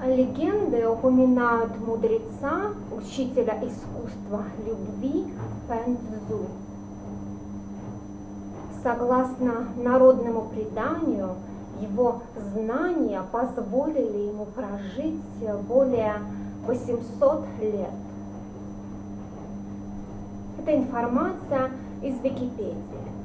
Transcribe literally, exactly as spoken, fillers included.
Легенды упоминают мудреца, учителя искусства любви Фэн Цзу. Согласно народному преданию, его знания позволили ему прожить более восьмисот лет. Это информация из Википедии.